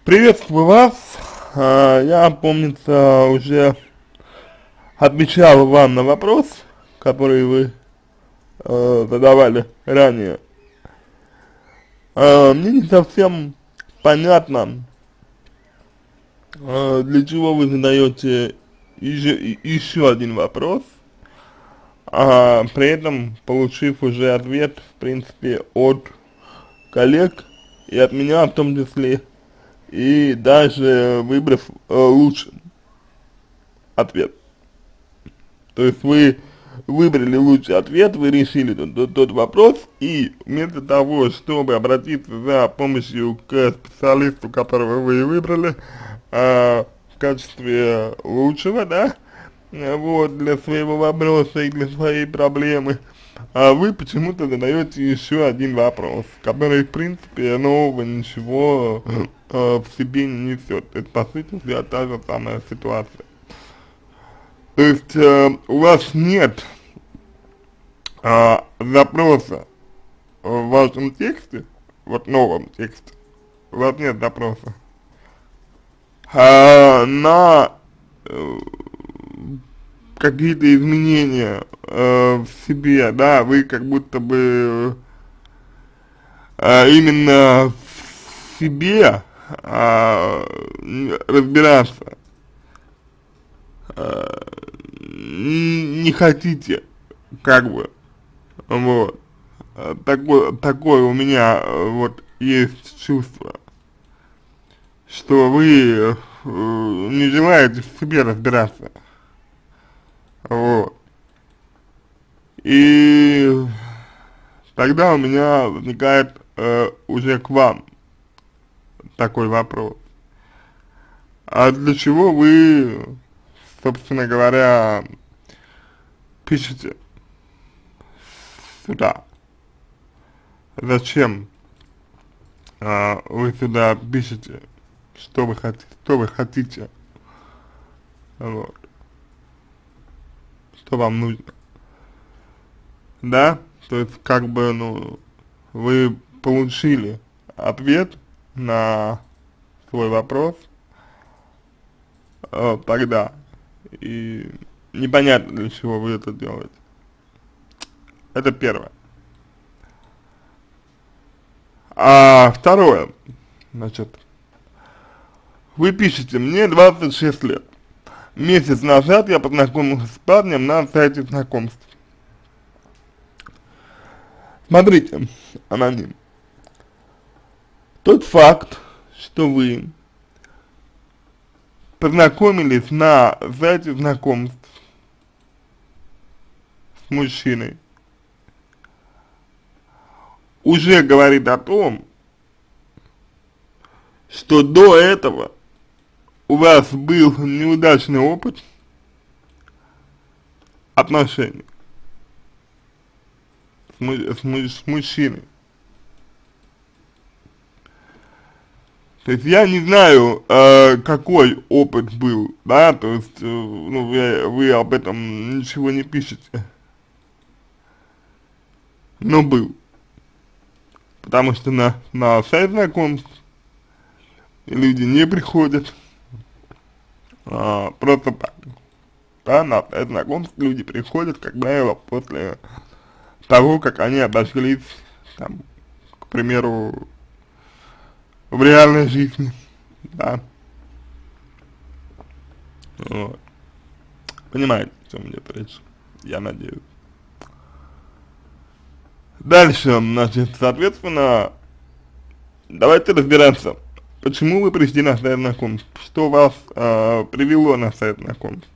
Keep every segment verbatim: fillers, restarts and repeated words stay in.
Приветствую вас. А, Я, помнится, уже отвечал вам на вопрос, который вы э, задавали ранее. А, Мне не совсем понятно, э, для чего вы задаете еще, еще один вопрос, а при этом получив уже ответ, в принципе, от коллег и от меня в том числе, и даже выбрав э, лучший ответ. То есть вы выбрали лучший ответ, вы решили тот, тот, тот вопрос, и вместо того, чтобы обратиться за помощью к специалисту, которого вы выбрали, э, в качестве лучшего, да, э, вот, для своего вопроса и для своей проблемы, а вы почему-то задаете еще один вопрос, который, в принципе, нового ничего э, в себе не несет. Это, по сути, вся та же самая ситуация. То есть э, у вас нет э, запроса в вашем тексте, вот новом тексте, у вас нет запроса э, на э, какие-то изменения э, в себе, да, вы как будто бы э, именно в себе э, разбираться э, не хотите, как бы, вот, такое, такое у меня вот есть чувство, что вы э, не желаете в себе разбираться, вот, и тогда у меня возникает э, уже к вам такой вопрос, а для чего вы, собственно говоря, пишите сюда? Зачем а, вы сюда пишете, что вы хотите, что вы хотите, вот, что вам нужно, да? То есть, как бы, ну, вы получили ответ на свой вопрос э, тогда, и непонятно, для чего вы это делаете. Это первое. А второе, значит, вы пишете: мне двадцать шесть лет. Месяц назад я познакомился с парнем на сайте знакомств. Смотрите, аноним. Тот факт, что вы познакомились на сайте знакомств с мужчиной, уже говорит о том, что до этого у вас был неудачный опыт отношений с, му с, му с мужчиной. То есть я не знаю, э, какой опыт был, да, то есть, э, ну, вы, вы об этом ничего не пишете, но был. Потому что на, на сайт знакомств люди не приходят а, просто так, да, на сайт знакомств люди приходят, как правило, после того, как они обошлись, там, к примеру, в реальной жизни, да, вот. Понимаете, о чем идет речь, я надеюсь. Дальше, значит, соответственно, давайте разбираться, почему вы пришли на сайт знакомств, что вас э, привело на сайт знакомств,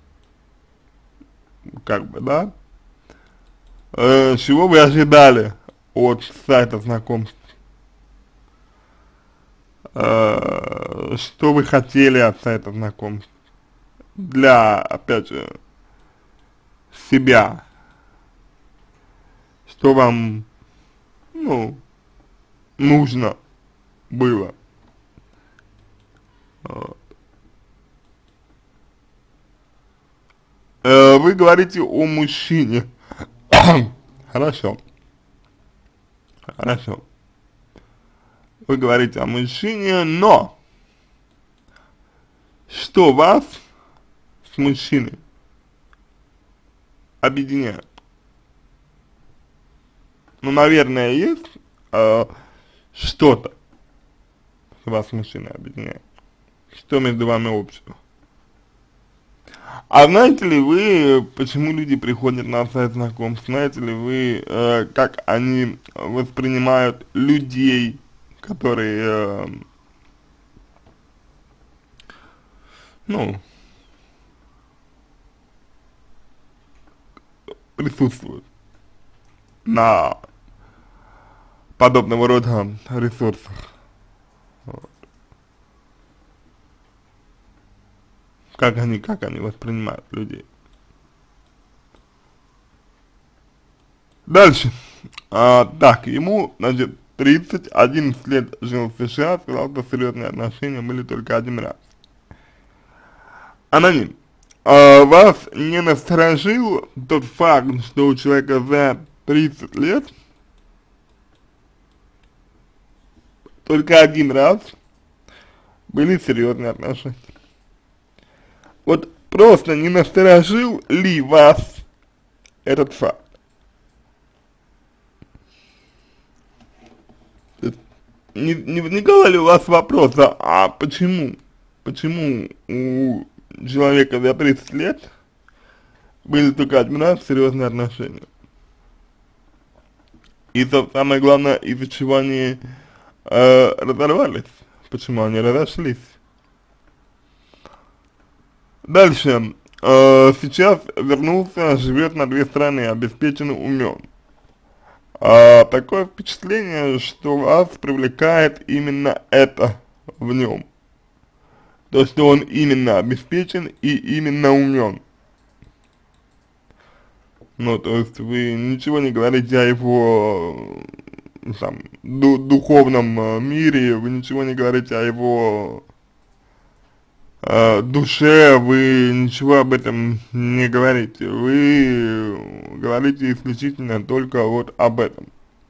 как бы, да, э, чего вы ожидали от сайта знакомств, э, что вы хотели от сайта знакомств, для, опять же, себя, что вам, ну, нужно было. Вот. Э, вы говорите о мужчине. Хорошо. Хорошо. Вы говорите о мужчине, но что вас с мужчиной объединяет. Ну, наверное, есть э, что-то, что вас с мужчиной объединяет. Что между вами общего. А знаете ли вы, почему люди приходят на сайт знакомств? Знаете ли вы, э, как они воспринимают людей, которые, э, ну, присутствуют на подобного рода ресурсах? Вот. Как они, как они воспринимают людей? Дальше. А, так, ему, значит, тридцать, одиннадцать лет жил в США, сказал, что серьезные отношения были только один раз. Аноним. А, вас не насторожил тот факт, что у человека за тридцать лет только один раз были серьезные отношения? Вот просто не насторожил ли вас этот факт? Не, не возникало ли у вас вопроса, а почему, почему у человека за тридцать лет были только один раз серьезные отношения? И самое главное, из-за чего они э, разорвались, почему они разошлись. Дальше, э, сейчас вернулся, живет на две страны, обеспечен, умен. А, такое впечатление, что вас привлекает именно это в нем. То, что он именно обеспечен и именно умен. Ну, то есть вы ничего не говорите о его там, ду духовном э, мире, вы ничего не говорите о его э, душе, вы ничего об этом не говорите. Вы говорите исключительно только вот об этом.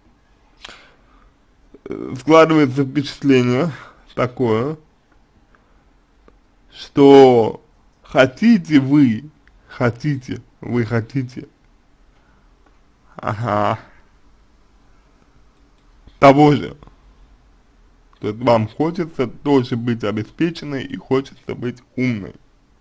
Складывается впечатление такое, что хотите вы, хотите, вы хотите, ага, того же. То есть вам хочется тоже быть обеспеченной и хочется быть умной.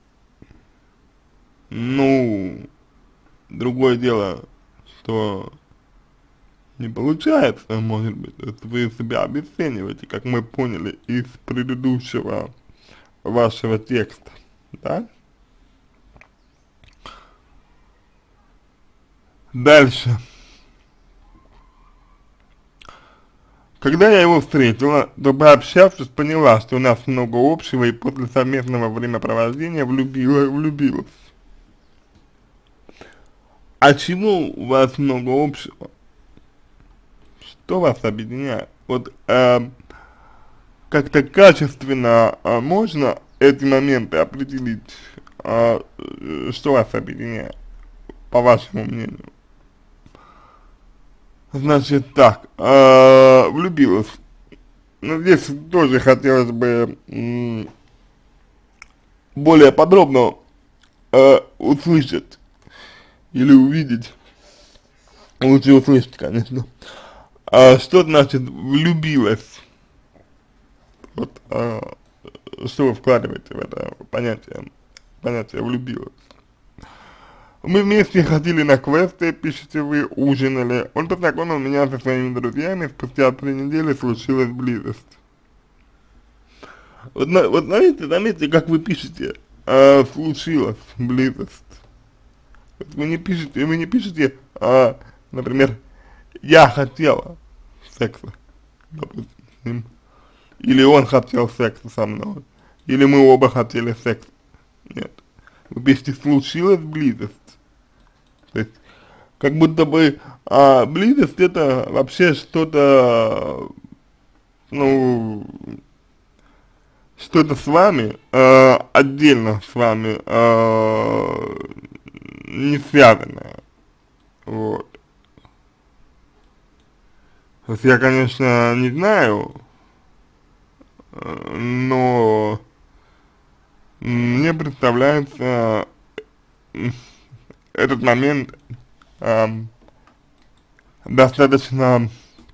Ну, другое дело, что не получается, может быть, то есть вы себя обесцениваете, как мы поняли из предыдущего вашего текста, да? Дальше. Когда я его встретила, то пообщавшись, поняла, что у нас много общего, и после совместного времяпровождения влюбила, влюбилась. А чему у вас много общего? Что вас объединяет? Вот э, как-то качественно э, можно эти моменты определить, э, что вас объединяет, по вашему мнению? Значит так, э, влюбилась. Ну, здесь тоже хотелось бы м, более подробно э, услышать или увидеть, лучше услышать, конечно, а что значит влюбилась? Вот, а, что вы вкладываете в это понятие, понятие влюбилась? Мы вместе ходили на квесты, пишете вы, ужинали. Он познакомил меня со своими друзьями, спустя три недели случилась близость. Вот, вот знаете, заметьте, как вы пишете, а, случилась близость. Вы не пишете, вы не пишете, а, например, я хотела секса, допустим, или он хотел секса со мной, или мы оба хотели секса. Нет. Вы пишете, случилась близость. То есть, как будто бы а, близость это вообще что-то, ну, что-то с вами, э, отдельно с вами, э, не связанное. Вот. То есть я, конечно, не знаю, э, но мне представляется э, этот момент э, достаточно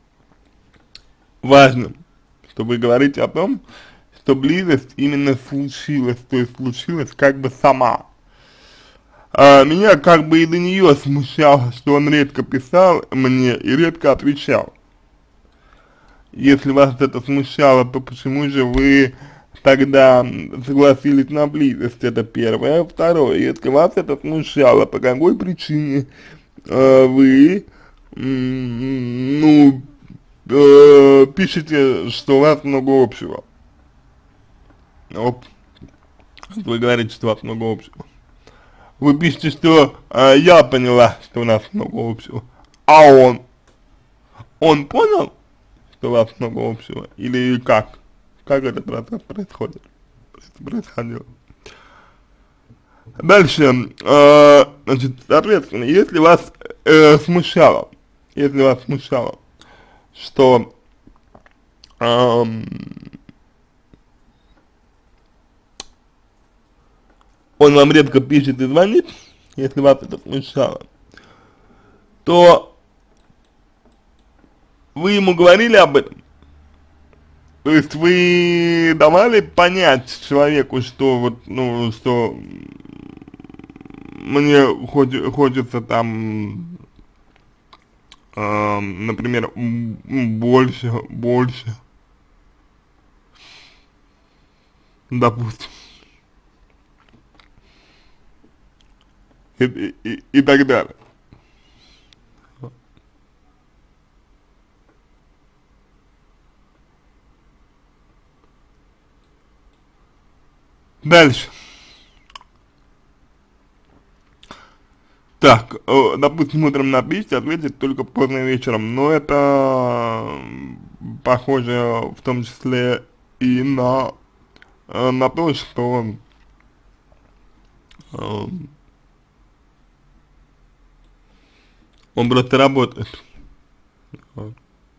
важным, что вы говорите о том, что близость именно случилась, то есть случилась как бы сама. А меня как бы и до нее смущало, что он редко писал мне и редко отвечал. Если вас это смущало, то почему же вы тогда согласились на близость? Это первое. Второе, если вас это смущало, по какой причине э, вы, м, ну, э, пишете, что у вас много общего? Вот, вы говорите, что у вас много общего. Вы пишете, что э, я поняла, что у нас много общего, а он, он понял, что у вас много общего, или как? Как этот процесс происходит? Происходило. Дальше, э, значит, соответственно, если вас э, смущало, если вас смущало, что э, он вам редко пишет и звонит, если вас это смущало, то вы ему говорили об этом? То есть вы давали понять человеку, что вот, ну, что мне хоч, хочется там, э, например, больше, больше, допустим, и, и, и так далее. Дальше. Так, э, допустим, утром напишите, ответить только поздно вечером, но это похоже в том числе и на, э, на то, что э, он просто работает. Вот.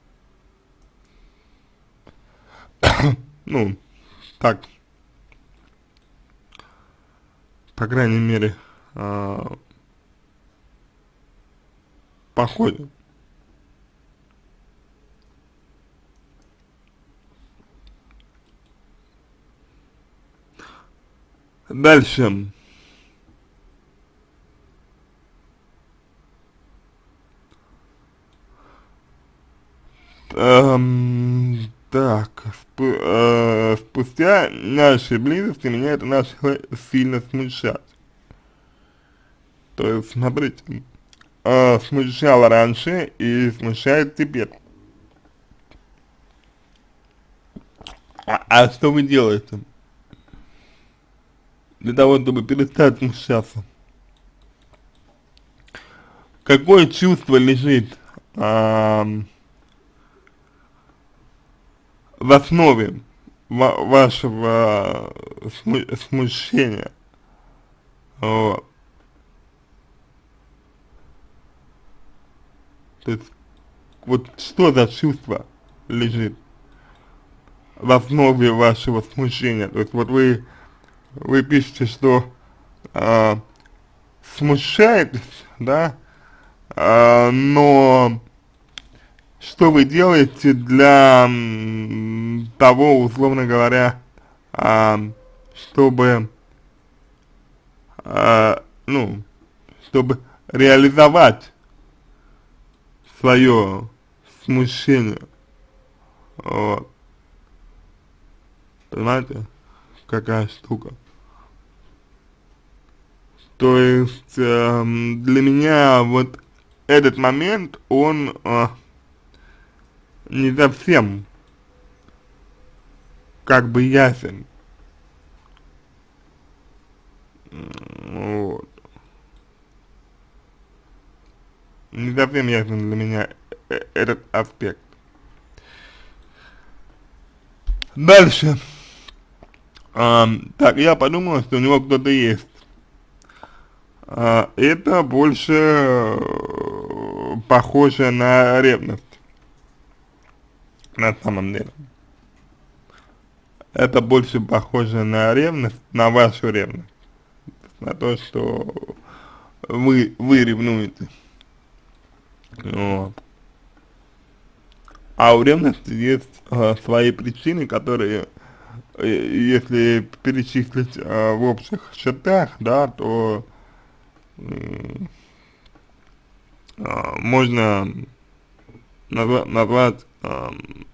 Ну, так, по крайней мере, э, похоже. Дальше. Эм, так, спу э, спустя нашей близости меня это начало сильно смущать. То есть, смотрите, э, смущало раньше и смущает теперь. А, а что вы делаете для того, чтобы перестать смущаться? Какое чувство лежит э, в основе ва вашего сму смущения? Вот. То есть, вот что за чувство лежит в основе вашего смущения? То есть, вот вы, вы пишете, что э, смущаетесь, да, э, но что вы делаете для м, того, условно говоря, э, чтобы, э, ну, чтобы реализовать свое смущение, вот, понимаете, какая штука. То есть э, для меня вот этот момент, он э, не совсем как бы ясен, вот, не совсем ясен для меня э этот аспект. Дальше. А, так, я подумал, что у него кто-то есть. А, это больше э, похоже на ревность, на самом деле. это больше похоже на ревность, на вашу ревность, на то, что вы, вы ревнуете. Вот. А у ревности есть э, свои причины, которые, э, если перечислить э, в общих чертах, да, то э, э, можно назва назвать э,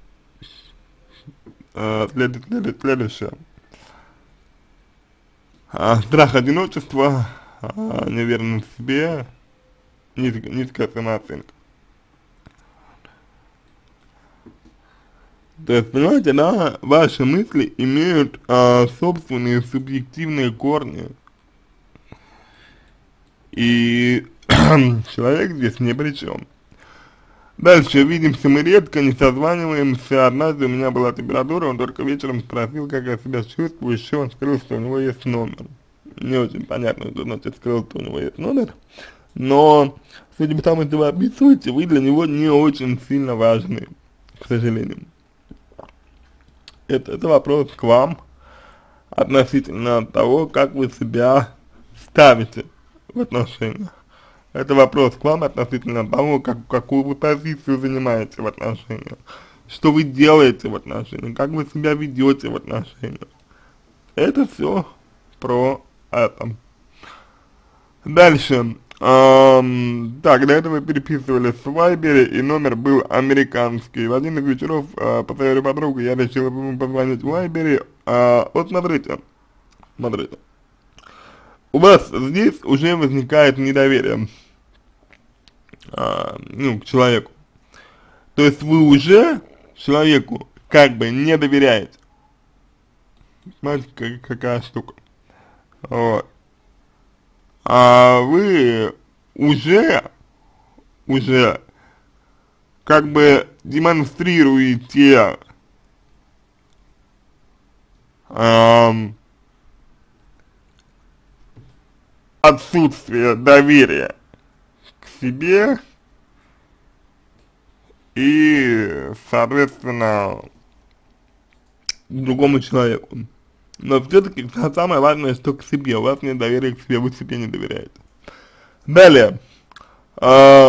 э, след след следующее. А, страх одиночества, а, неуверенность в себе, низкая, низкая самооценка. То есть, понимаете, да, ваши мысли имеют а, собственные субъективные корни, и человек здесь ни при чем. Дальше, видимся мы редко, не созваниваемся. Однажды у меня была температура, он только вечером спросил, как я себя чувствую, еще он скрыл, что у него есть номер. Не очень понятно, что значит скрыл, что у него есть номер, но, судя по тому, что вы описываете, вы для него не очень сильно важны, к сожалению. Это, это вопрос к вам относительно того, как вы себя ставите в отношениях. Это вопрос к вам относительно того, как, какую вы позицию занимаете в отношениях, что вы делаете в отношениях, как вы себя ведете в отношениях. Это все про это. Дальше. Эм, так, до этого переписывались в Вайбере, и номер был американский. В один из вечеров э, по своей подруге я решил ему позвонить в Вайбере. Э, вот смотрите, смотрите. У вас здесь уже возникает недоверие э, ну, к человеку. То есть вы уже человеку как бы не доверяете. Знаете, как, какая штука. Вот. А вы уже, уже как бы демонстрируете эм, отсутствие доверия к себе и, соответственно, другому человеку. Но все-таки самое важное, что к себе, у вас нет доверия к себе, вы себе не доверяете. Далее, э,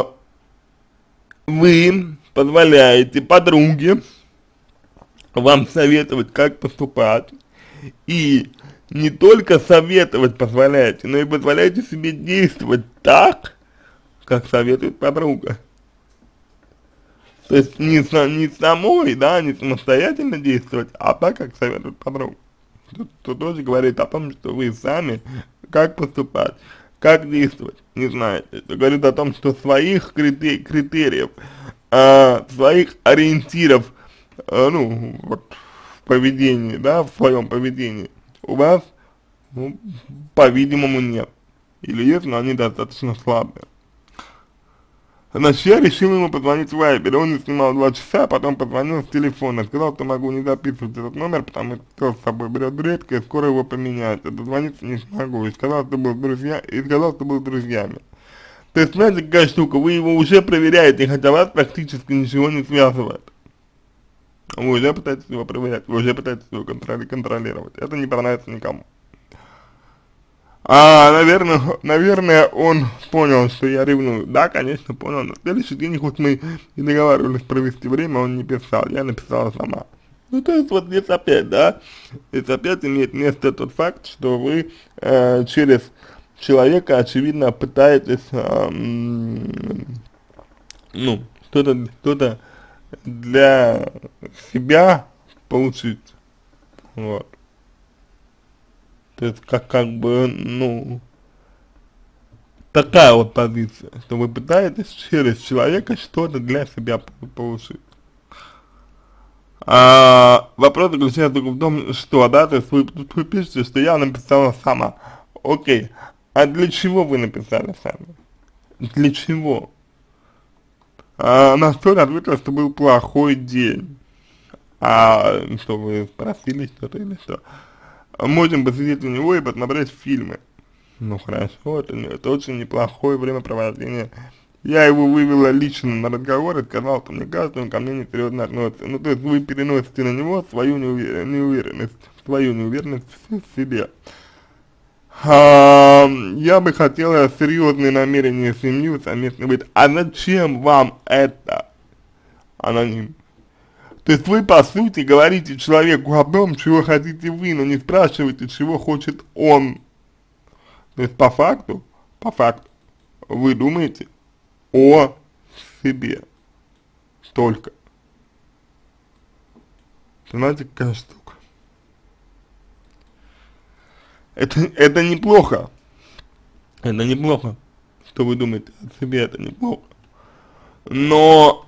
вы позволяете подруге вам советовать, как поступать, и не только советовать позволяете, но и позволяете себе действовать так, как советует подруга. То есть не, не самой, да, не самостоятельно действовать, а так, как советует подруга. Тут, тут тоже говорит о том, что вы сами, как поступать, как действовать, не знаете. Это говорит о том, что своих критери критериев, э, своих ориентиров, э, ну, вот, в поведении, да, в своем поведении у вас, ну, по-видимому, нет. Или есть, но они достаточно слабые. Значит, я решил ему позвонить в Вайбер, он не снимал два часа, потом позвонил с телефона, сказал, что могу не записывать этот номер, потому что с собой берет редко и скоро его поменяют, а дозвониться не смогу, и сказал, что был с друзья, и сказал, что был с друзьями. То есть, знаете, какая штука, вы его уже проверяете, хотя вас практически ничего не связывает. Вы уже пытаетесь его проверять, вы уже пытаетесь его контроли контролировать, это не понравится никому. А, наверное, наверное, он понял, что я ревную. Да, конечно, понял. На следующий день, хоть мы и договаривались провести время, он не писал, я написала сама. Ну, то есть, вот здесь опять, да, здесь опять имеет место тот факт, что вы э, через человека, очевидно, пытаетесь, э, ну, что-то, что-то для себя получить, вот. То есть, как, как бы, ну, такая вот позиция, что вы пытаетесь через человека что-то для себя получить. А вопрос заключается только в том, что, да, то есть вы, вы пишете, что я написала сама. Окей, а для чего вы написали сами? Для чего? А на что ответила, что был плохой день. А что, вы спросили что-то или что? Можем посидеть у него и посмотреть фильмы. Ну хорошо, это, это очень неплохое времяпровождение, Я его вывела лично на разговор и сказал, что мне кажется, он ко мне несерьезно относится. Ну, то есть вы переносите на него свою неувер... неуверенность, свою неуверенность в себе. А, я бы хотела серьезные намерения семью совместно быть. А зачем вам это, аноним? То есть вы, по сути, говорите человеку о том, чего хотите вы, но не спрашиваете, чего хочет он. То есть по факту, по факту, вы думаете о себе только. Понимаете, какая штука? Это, это неплохо. Это неплохо, что вы думаете о себе, это неплохо. Но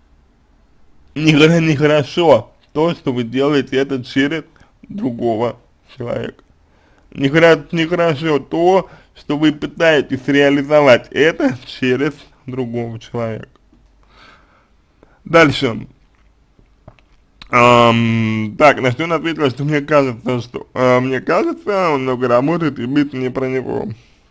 нехорошо то, что вы делаете это через другого человека. Нехорошо то, что вы пытаетесь реализовать это через другого человека. Дальше. Um, так, на что он ответил, что мне кажется, что uh, мне кажется, он много работает и бит не про него.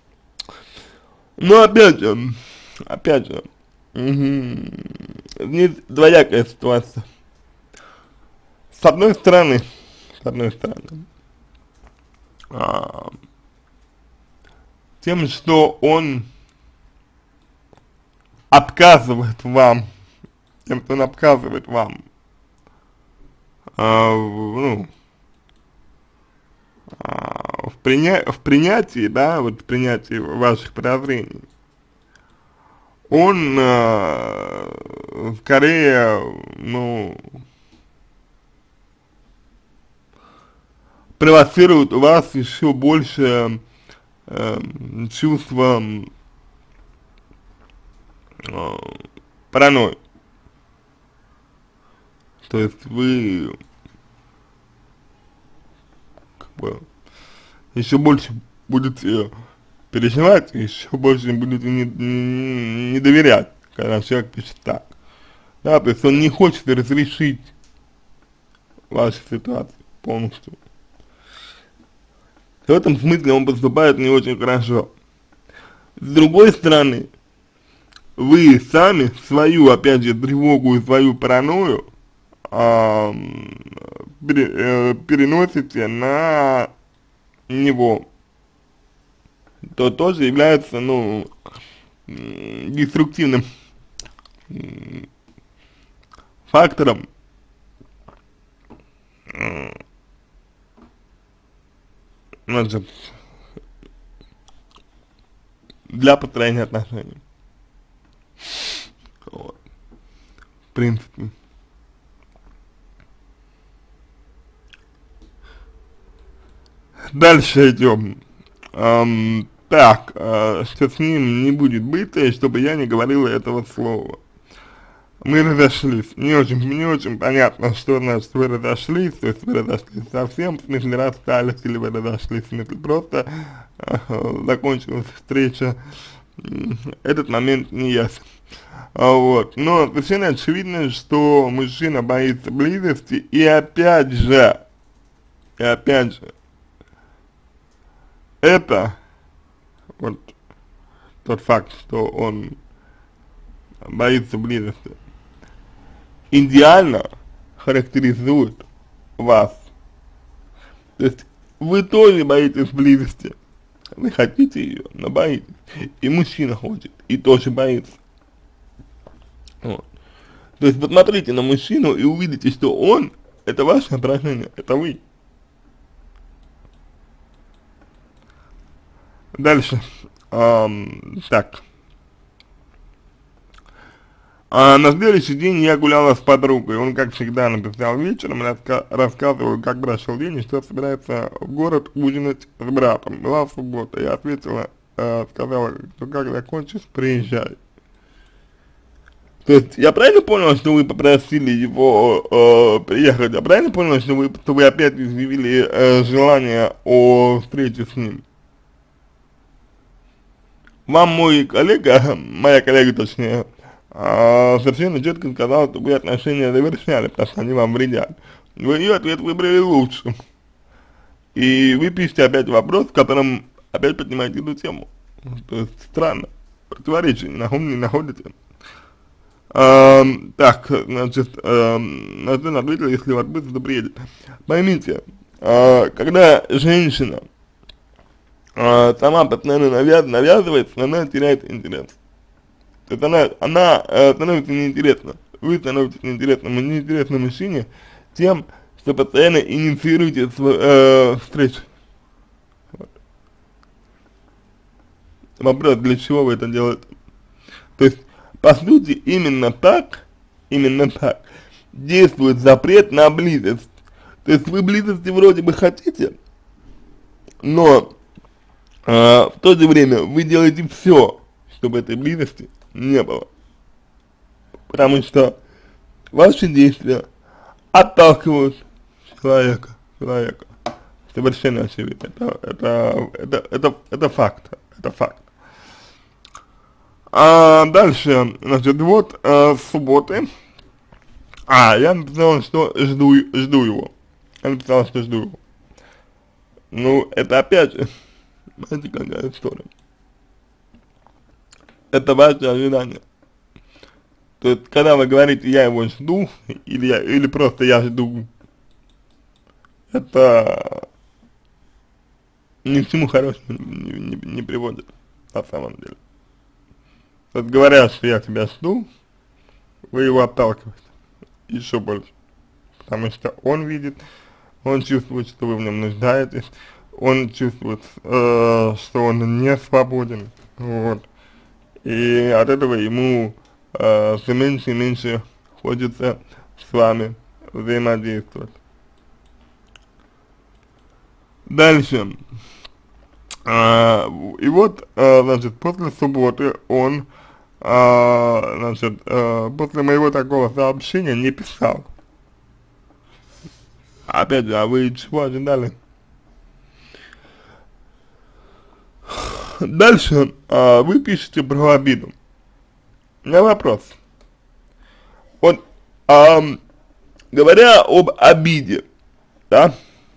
Но опять же, опять же, угу, здесь двоякая ситуация. С одной стороны, с одной стороны, а, тем, что он отказывает вам, тем, что он отказывает вам, а, в, ну, а, в, приня в принятии, да, вот в принятии ваших подозрений, он а, скорее, ну, провоцирует у вас еще больше э, чувство э, паранойи. То есть вы как бы еще больше будете переживать, еще больше будете не, не, не доверять, когда человек пишет так. Да, то есть он не хочет разрешить вашу ситуацию полностью. В этом смысле он поступает не очень хорошо. С другой стороны, вы сами свою, опять же, тревогу и свою паранойю а, пере, э, переносите на него. То тоже является, ну, деструктивным фактором значит, для построения отношений. Вот. В принципе. Дальше идем. Эм, так, э, что с ним не будет быта, и чтобы я не говорила этого слова. Мы разошлись. Не очень, не очень понятно, что значит вы разошлись, то есть вы разошлись совсем, в смысле расстались, или вы разошлись, в смысле просто э, закончилась встреча. Этот момент не ясен. А, вот. Но совершенно очевидно, что мужчина боится близости, и опять же, и опять же, это, вот, тот факт, что он боится близости, идеально характеризует вас. То есть вы тоже боитесь близости, вы хотите ее, но боитесь. И мужчина хочет, и тоже боится. Вот. То есть посмотрите на мужчину и увидите, что он, это ваше отражение, это вы. Дальше. Эм, так. А на следующий день я гуляла с подругой. Он, как всегда, написал вечером, раска рассказывал, как прошел день и что собирается в город ужинать с братом. Была суббота. Я ответила, э, сказала, что как закончишь, приезжай. То есть, я правильно понял, что вы попросили его э, приехать? Я правильно понял, что вы, что вы опять изъявили э, желание о встрече с ним? Вам мой коллега, моя коллега точнее, а, совершенно четко сказал, что вы отношения завершали, потому что они вам вредят. Вы ее ответ выбрали лучше. И вы пишете опять вопрос, в котором опять поднимаете эту тему. То есть странно, противоречия не, наход, не находите? А, так, значит, а, на что ответил, если у вас быстро, то приедет. Поймите, а, когда женщина а, сама постоянно навяз, навязывается, она теряет интерес. То есть она, она а, становится неинтересна. Вы становитесь неинтересным, неинтересным мужчине тем, что постоянно инициируете э, встречу. Вот. Вопрос, для чего вы это делаете? То есть, по сути, именно так, именно так действует запрет на близость. То есть вы близости вроде бы хотите, но э, в то же время вы делаете все, чтобы этой близости не было. Потому что ваши действия отталкивают человека, человека. Совершенно очевидно. Это, это, это, это, это факт, это факт. А дальше, значит, вот э, с субботы, а, я написал, что жду, жду его. Я написал, что жду его. Ну, это опять же, знаете, какая история. Это ваше ожидание. То есть, когда вы говорите, я его жду, или, я, или просто я жду, это ни к чему хорошему не, не, не приводит, на самом деле. То есть, говоря, что я тебя жду, вы его отталкиваете еще больше. Потому что он видит, он чувствует, что вы в нем нуждаетесь, он чувствует, э, что он не свободен, вот. И от этого ему э, все меньше и меньше хочется с вами взаимодействовать. Дальше. А, и вот, а, значит, после субботы он, а, значит, а, после моего такого сообщения не писал. Опять же, а вы чего ожидали? Дальше а, вы пишете про обиду. У меня вопрос. Вот, а, говоря об обиде, да,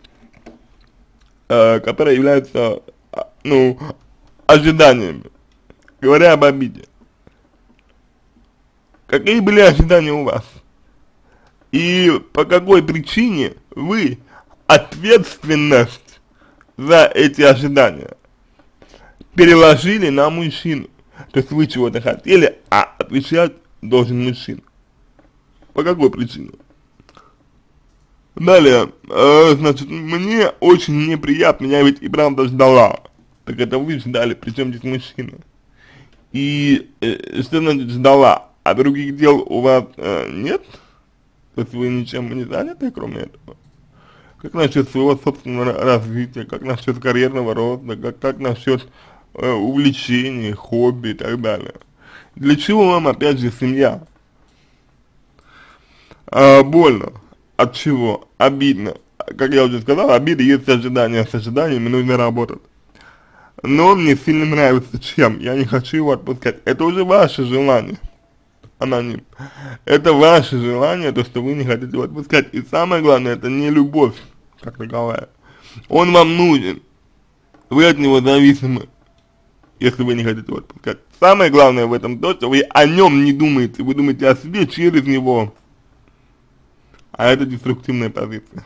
а, которая является, ну, ожиданиями, говоря об обиде, какие были ожидания у вас? И по какой причине вы ответственность за эти ожидания переложили на мужчину? То есть вы чего-то хотели, а отвечать должен мужчина. По какой причине? Далее, э, значит, мне очень неприятно, я ведь и правда ждала. Так это вы ждали, причем здесь мужчина. И э, что значит ждала? А других дел у вас э, нет? То есть вы ничем не заняты, кроме этого? Как насчет своего собственного развития, как насчет карьерного роста, как, как насчет э, увлечений, хобби и так далее? Для чего вам опять же семья? А, больно. От чего? Обидно. Как я уже сказал, обида есть ожидания, с ожиданиями нужно работать. Но он мне сильно нравится чем, я не хочу его отпускать. Это уже ваше желание, аноним. Это ваше желание, то, что вы не хотите его отпускать. И самое главное, это не любовь, как таковая. Он вам нужен, вы от него зависимы, если вы не хотите его отпускать. Самое главное в этом то, что вы о нем не думаете, вы думаете о себе через него. А это деструктивная позиция.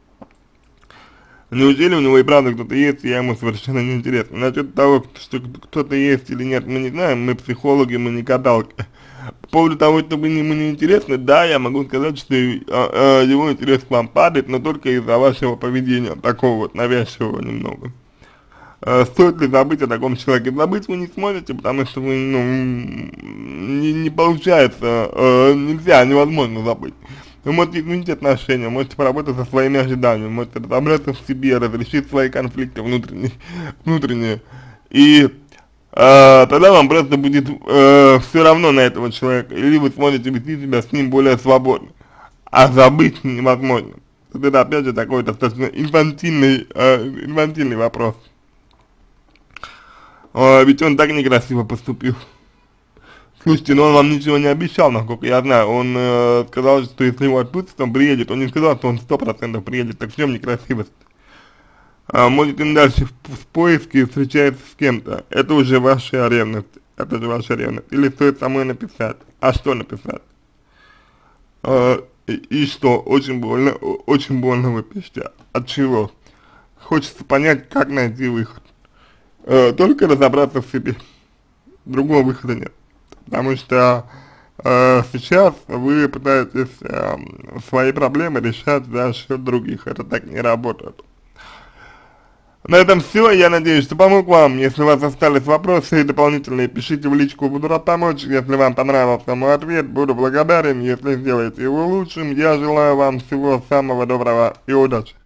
Неужели у него и правда кто-то есть, и я ему совершенно не интересно? Насчет того, что кто-то есть или нет, мы не знаем, мы психологи, мы не гадалки. По поводу того, что вы ему не интересны, да, я могу сказать, что э, э, его интерес к вам падает, но только из-за вашего поведения, такого вот навязчивого немного. Э, стоит ли забыть о таком человеке? Забыть вы не сможете, потому что вы, ну, не, не получается, э, нельзя, невозможно забыть. Вы можете изменить отношения, можете поработать со своими ожиданиями, можете разобраться в себе, разрешить свои конфликты внутренние, внутренние. И э, тогда вам просто будет э, все равно на этого человека, или вы сможете вести себя с ним более свободно. А забыть невозможно. Это опять же такой достаточно инфантильный, э, инфантильный вопрос. Э, ведь он так некрасиво поступил. Слушайте, но он вам ничего не обещал, насколько я знаю. Он э, сказал, что если его отпустят, он приедет. Он не сказал, что он сто процентов приедет. Так в чем некрасивость? А, может, он дальше в, в поиске встречается с кем-то. Это уже ваша ревность. это же ваша ревность, или стоит самой написать, а что написать? Э, и, и что, очень больно, очень больно вы пишете, от чего? Хочется понять, как найти выход. Э, только разобраться в себе, другого выхода нет, потому что э, сейчас вы пытаетесь э, свои проблемы решать за счет других, это так не работает. На этом все, я надеюсь, что помог вам. Если у вас остались вопросы дополнительные, пишите в личку, буду рад помочь. Если вам понравился мой ответ, буду благодарен. Если сделаете его лучшим, я желаю вам всего самого доброго и удачи.